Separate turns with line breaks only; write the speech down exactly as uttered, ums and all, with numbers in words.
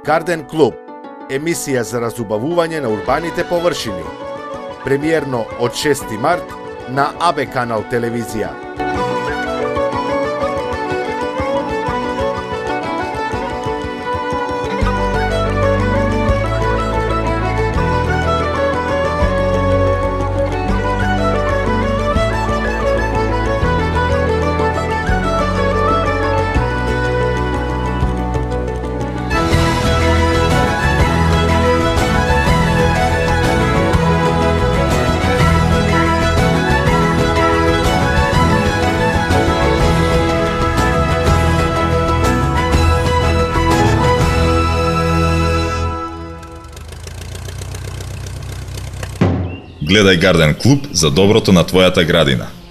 Гарден клуб, емисија за разубавување на урбаните површини. Премиерно од шести март на А Б Канал телевизија.
Гледај Гарден клуб за доброто на твојата градина.